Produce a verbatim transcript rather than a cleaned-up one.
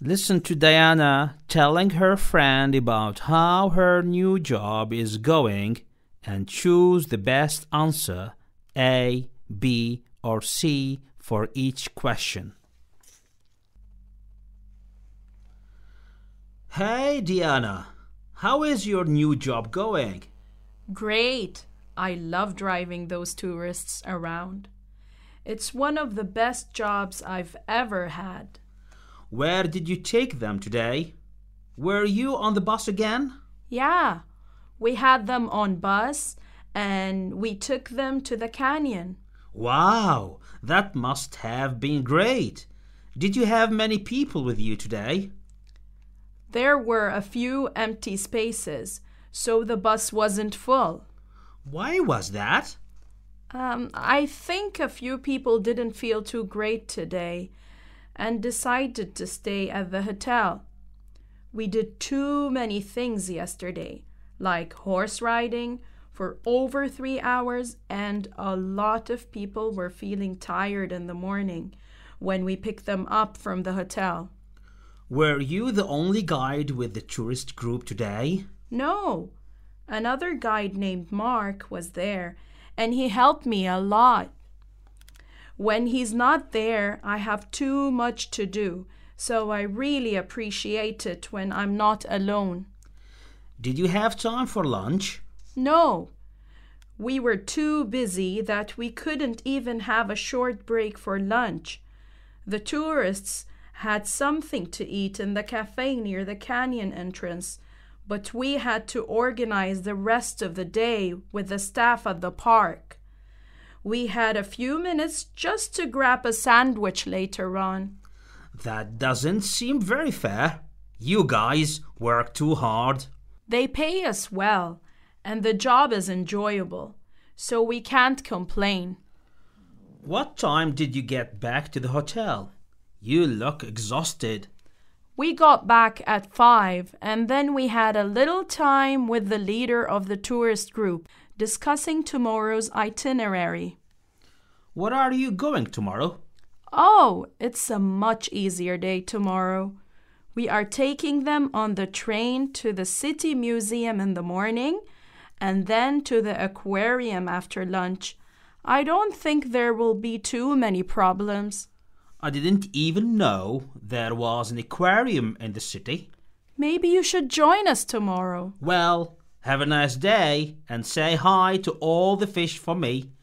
Listen to Diana telling her friend about how her new job is going and choose the best answer, A, B, or C, for each question. Hey, Diana, how is your new job going? Great. I love driving those tourists around. It's one of the best jobs I've ever had. Where did you take them today? Were you on the bus again? Yeah, we had them on bus and we took them to the canyon. Wow, that must have been great. Did you have many people with you today? There were a few empty spaces, so the bus wasn't full. Why was that? Um, I think a few people didn't feel too great today and decided to stay at the hotel. We did too many things yesterday, like horse riding for over three hours, and a lot of people were feeling tired in the morning when we picked them up from the hotel. Were you the only guide with the tourist group today? No, another guide named Mark was there, and he helped me a lot. When he's not there, I have too much to do, so I really appreciate it when I'm not alone. Did you have time for lunch? No, we were too busy that we couldn't even have a short break for lunch. The tourists had something to eat in the cafe near the canyon entrance, but we had to organize the rest of the day with the staff at the park. We had a few minutes just to grab a sandwich later on. That doesn't seem very fair. You guys work too hard. They pay us well, and the job is enjoyable, so we can't complain. What time did you get back to the hotel? You look exhausted. We got back at five, and then we had a little time with the leader of the tourist group, discussing tomorrow's itinerary. What are you going tomorrow? Oh, it's a much easier day tomorrow. We are taking them on the train to the City Museum in the morning and then to the aquarium after lunch. I don't think there will be too many problems. I didn't even know there was an aquarium in the city. Maybe you should join us tomorrow. Well, have a nice day and say hi to all the fish for me.